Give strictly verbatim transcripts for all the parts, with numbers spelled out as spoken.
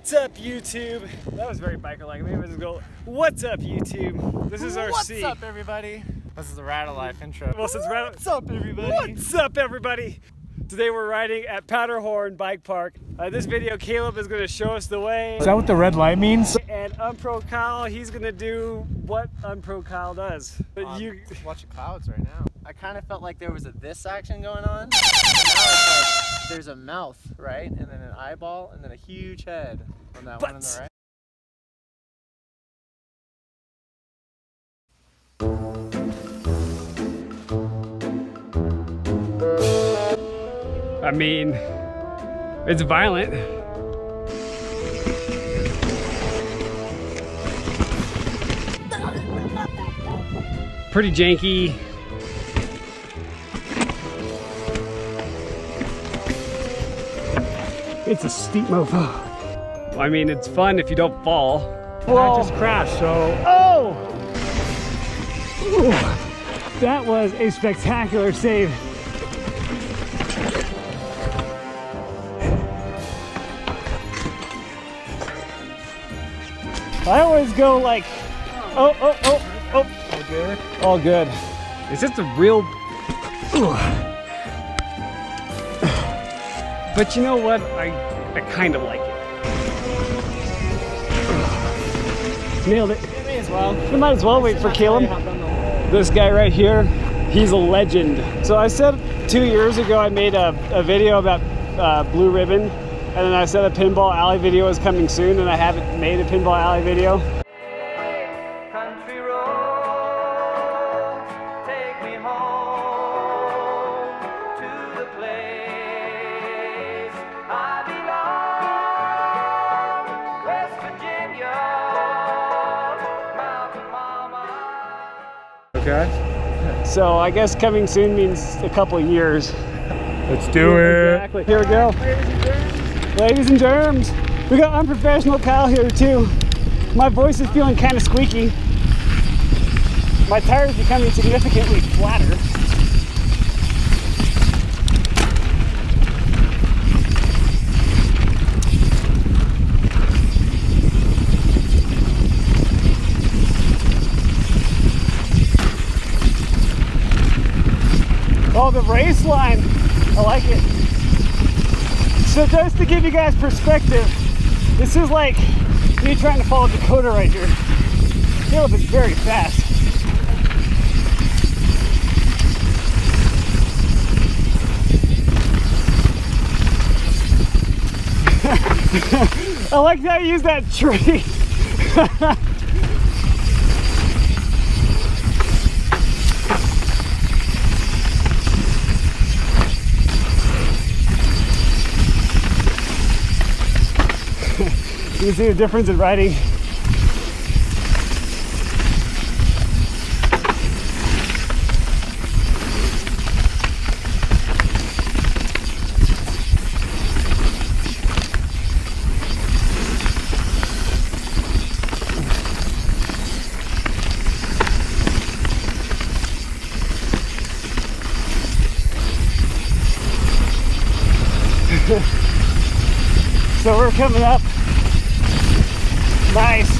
What's up, YouTube? That was very biker-like. Maybe let's go. What's up, YouTube? This is our What's seat. up, everybody? This is the Ride of Life intro. Well, since Ride- What's up, everybody? What's up, everybody? Today we're riding at Powderhorn Bike Park. Uh, this video, Caleb is going to show us the way. Is that what the red light means? And Unpro Kyle, he's going to do what Unpro Kyle does. But Um, you watch the clouds right now. I kind of felt like there was a this action going on. And now it's like there's a mouth, right? And then an eyeball, and then a huge head on that But one on the right. I mean, it's violent. Pretty janky. It's a steep mofo. I mean, it's fun if you don't fall. Well, I just crashed, so. Oh! Ooh, that was a spectacular save. I always go like, oh, oh, oh, oh. All good? All good. It's just a real, ooh. But you know what? I, I kind of like it. Nailed it. May as well. We might as well wait for Caleb. This guy right here, he's a legend. So I said two years ago I made a, a video about uh, Blue Ribbon. And then I said a Pinball Alley video is coming soon, and I haven't made a Pinball Alley video. Country roads, take me home to the place I belong, West Virginia, Mountain Mama. Okay. So I guess coming soon means a couple years. Let's do it. Exactly. Here we go. Ladies and germs, we got Unprofessional Kyle here too. My voice is feeling kind of squeaky. My tire's becoming significantly flatter. Oh, the race line, I like it. So just to give you guys perspective, this is like me trying to follow Dakota right here. Caleb is very fast. I like how you use that tree. You can see the difference in riding. So we're coming up. Nice.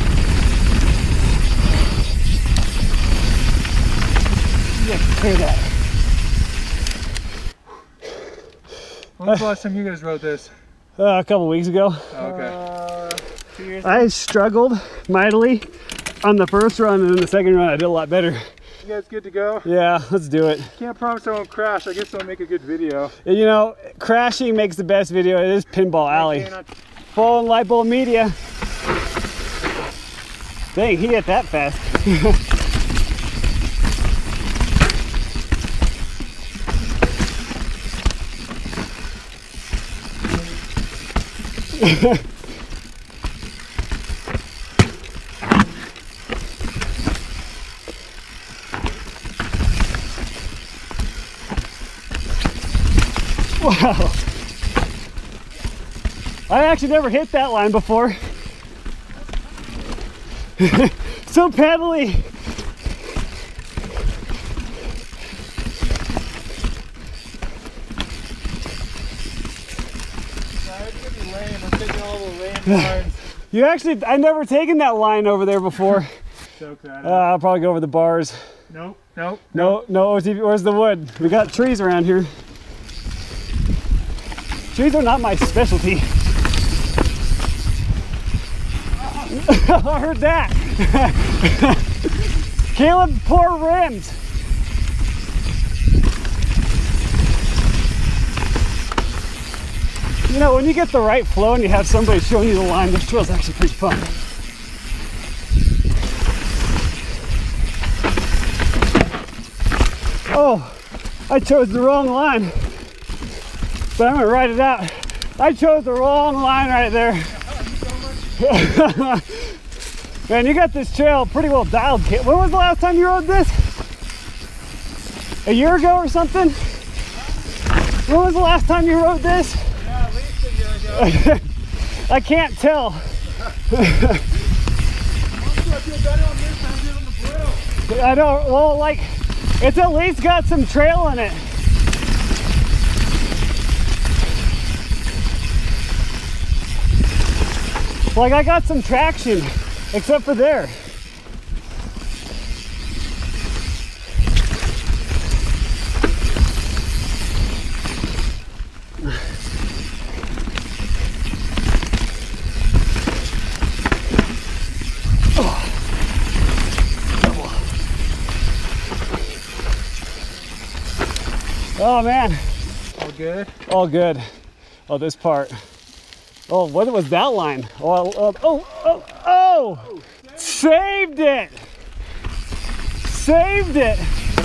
Yeah, clear that. When was the last time you guys rode this? Uh, a couple weeks ago. Oh, okay. Uh, two years I struggled mightily on the first run, and then the second run I did a lot better. You guys good to go? Yeah, let's do it. Can't promise I won't crash. I guess I'll make a good video. You know, crashing makes the best video. It is Pinball Alley. Full light bulb media. Dang, he hit that fast. Wow. I actually never hit that line before. So peddly. It's gonna be lame. I'm taking all the lame parts. You actually, I've never taken that line over there before. Choke that Uh, I'll probably go over the bars. Nope, nope. No, no, O T V, where's the wood? We got trees around here. Trees are not my specialty. I heard that. Caleb, poor rims. You know, when you get the right flow and you have somebody showing you the line, this trail's actually pretty fun. Oh, I chose the wrong line, but I'm gonna ride it out. I chose the wrong line right there. Man, you got this trail pretty well dialed, kid. When was the last time you rode this? A year ago or something? When was the last time you rode this? Yeah, at least a year ago. I can't tell. I don't, well, like, it's at least got some trail in it. Like, I got some traction, except for there. Oh man. All good? All good. Oh, this part. Oh, what was that line? Oh, oh, oh, oh, oh! Saved it! Saved it!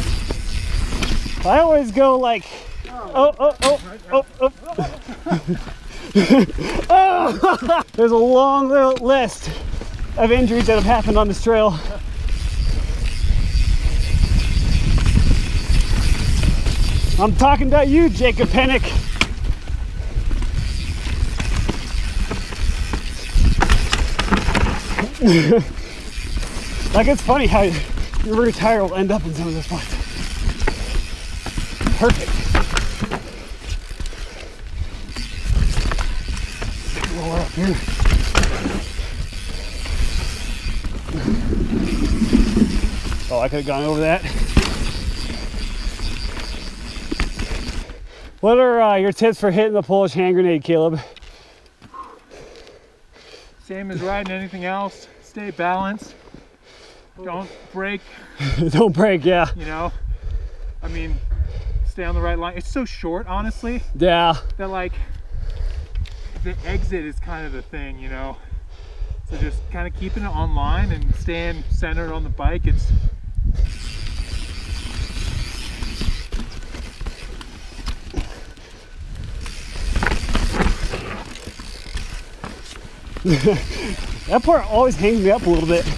I always go like, oh, oh, oh, oh, oh. Oh! There's a long list of injuries that have happened on this trail. I'm talking about you, Jacob Pennick. Like, it's funny how your rear tire will end up in some of those spots. Perfect. Roll up here. Oh, I could have gone over that. What are uh, your tips for hitting the Polish hand grenade, Caleb? Same as riding anything else. Stay balanced. Don't break. Don't break, yeah. You know, I mean, stay on the right line. It's so short, honestly, Yeah. that like the exit is kind of the thing, you know. So just kind of keeping it on line and staying centered on the bike. It's That part always hangs me up a little bit.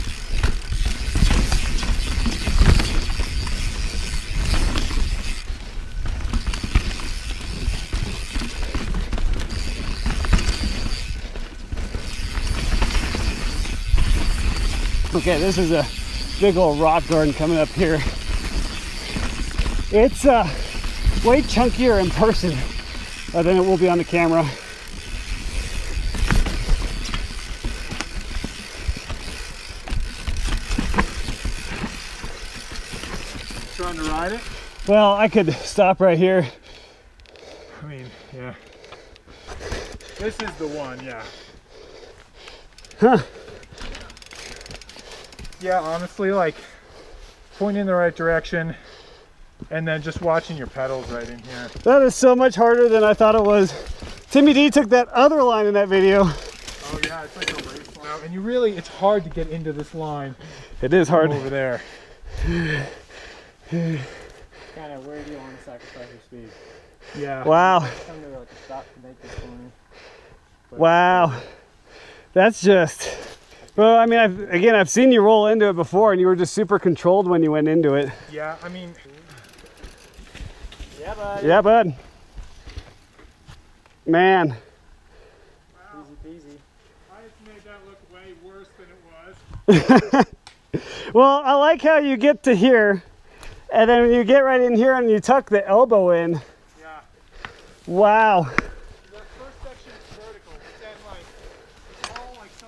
Okay, this is a big old rock garden coming up here. It's uh, way chunkier in person uh, than it will be on the camera. trying to ride it. Well, I could stop right here. I mean, yeah. This is the one, yeah. Huh. Yeah, honestly, like pointing in the right direction and then just watching your pedals right in here. That is so much harder than I thought it was. TimmyD took that other line in that video. Oh yeah, it's like a race line. And you really, it's hard to get into this line. It is hard. Over there. Kind of where do you want to sacrifice your speed? Yeah. Wow. Come to like a stop to make this corner. But Wow. That's just, well, I mean, I've, again, I've seen you roll into it before and you were just super controlled when you went into it. Yeah, I mean. Yeah, bud. Yeah, bud. Man. Wow. Easy peasy. I just made that look way worse than it was. Well, I like how you get to here and then you get right in here and you tuck the elbow in. Yeah. Wow. That first section is vertical, but then like, it's all like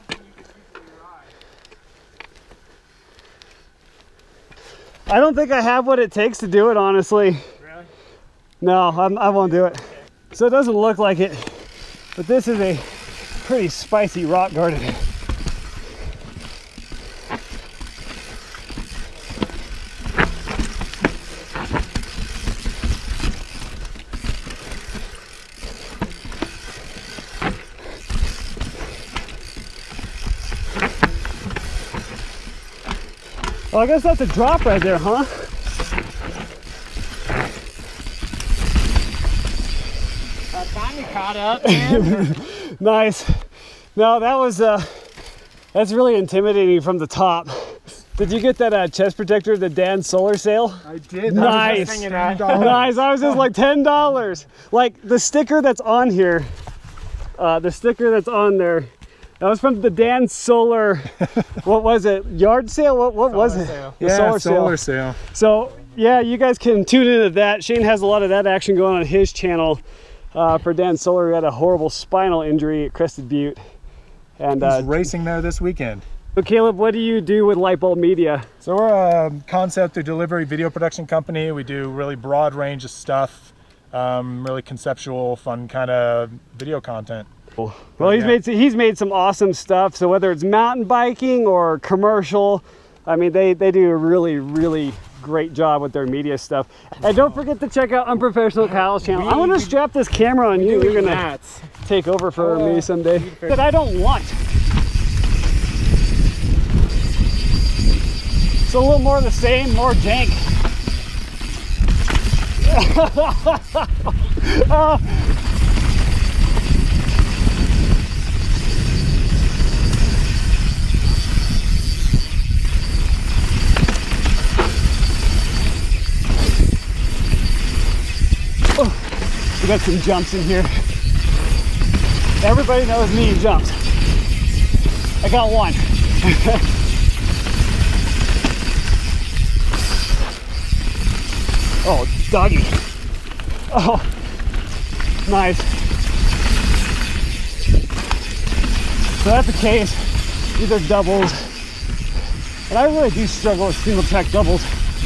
I don't think I have what it takes to do it, honestly. Really? No, I'm, I won't do it. So it doesn't look like it, but this is a pretty spicy rock garden. Well, I guess that's a drop right there, huh? I finally caught up, man. Nice. No, that was, uh, that's really intimidating from the top. Did you get that uh, chest protector, the Dan Solar sale? I did. Nice. I was just Nice. I was just like ten dollars. Like the sticker that's on here, uh, the sticker that's on there, that was from the Dan Solar, what was it? Yard sale? What, what was it? Sale. The Yeah, solar, solar sale. sale. So yeah, you guys can tune into that. Shane has a lot of that action going on his channel. Uh, for Dan Solar, who had a horrible spinal injury at Crested Butte. And He's uh, racing there this weekend. so Caleb, what do you do with Lightbulb Media? So we're a concept to delivery video production company. We do really broad range of stuff, um, really conceptual, fun kind of video content. Well, he's yeah. made he's made some awesome stuff. So whether it's mountain biking or commercial, I mean, they they do a really really great job with their media stuff. And don't forget to check out Unprofessional Kyle's channel. I'm gonna strap this camera on you. You're gonna take over for me someday. That I don't want. So a little more of the same, more jank. uh, oh, we got some jumps in here. Everybody knows me and jumps. I got one. Oh, doggy. Oh, nice. So that's the case. These are doubles. And I really do struggle with single track doubles.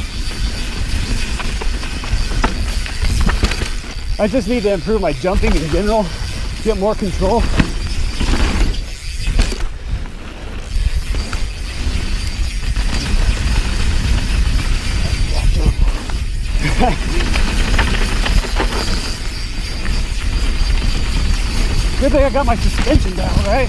I just need to improve my jumping in general, get more control. Good thing I got my suspension down, right?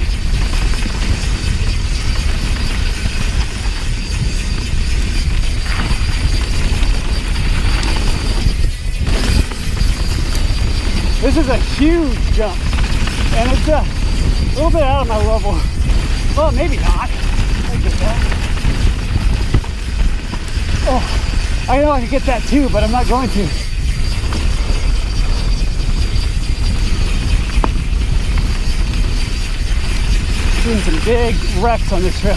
This is a huge jump, and it's uh, a little bit out of my level. Well, maybe not. I get that. Oh, I know I can get that too, but I'm not going to. Doing some big wrecks on this trail,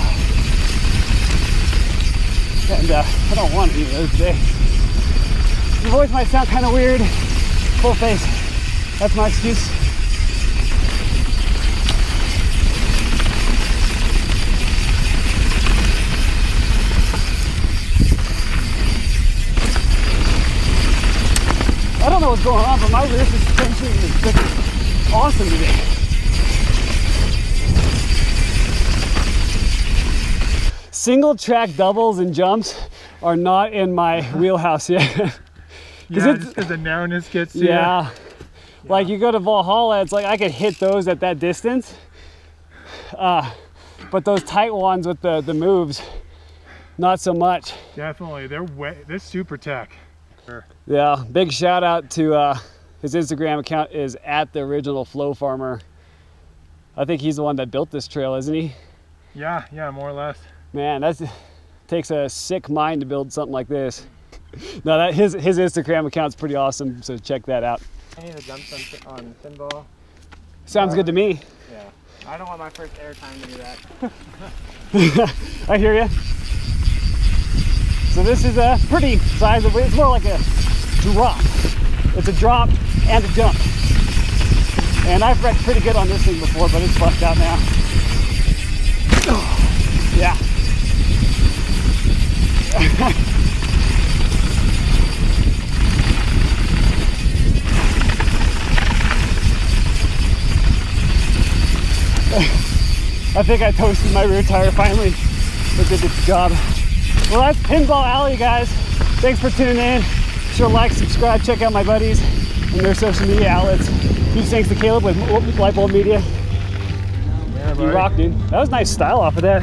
and uh, I don't want any of those today. Your voice might sound kind of weird. Full face. That's my excuse. I don't know what's going on, but my rear suspension is just awesome today. Single track doubles and jumps are not in my wheelhouse yet. Yeah, just because the narrowness gets to yeah. you. Like you go to Valhalla, it's like I could hit those at that distance. Uh, but those tight ones with the, the moves, not so much. Definitely, they're way, they're super tech. Sure. Yeah, big shout out to uh, his Instagram account is at the original Flow Farmer. I think he's the one that built this trail, isn't he? Yeah, yeah, more or less. Man, that takes a sick mind to build something like this. No, that his his Instagram account's pretty awesome, so check that out. I need to jump on, on pinball. Sounds uh, good to me. Yeah. I don't want my first airtime to do that. I hear you. So this is a pretty sizable, it's more like a drop. It's a drop and a jump. And I've wrecked pretty good on this thing before, but it's fucked out now. Yeah. I think I toasted my rear tire finally. It did its job. Well, that's Pinball Alley, guys. Thanks for tuning in. Sure, like, subscribe, check out my buddies and their social media outlets. Huge thanks to Caleb with Light Bulb Media. Yeah, You rock, dude. That was nice style off of that.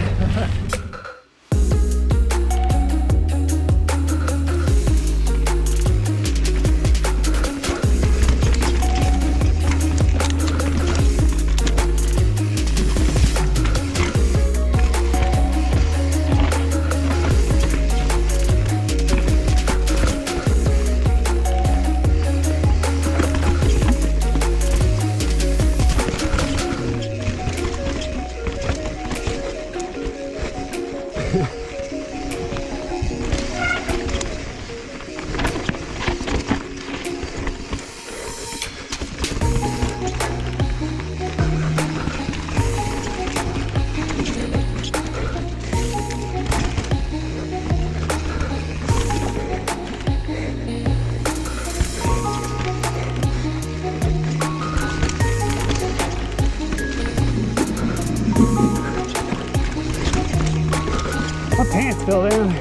My pants fell down.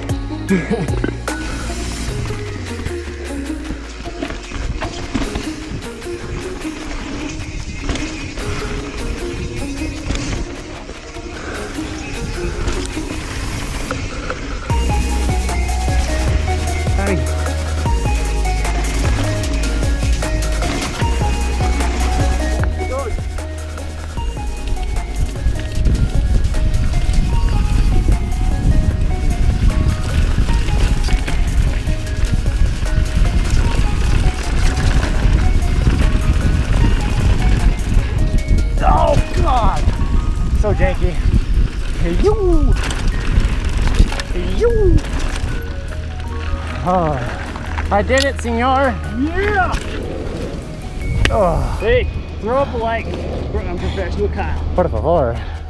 So janky. Hey, you. Hey, you. Oh, I did it, senor. Yeah. Oh. Hey, throw up a like for Unprofessional Kyle. Por favor.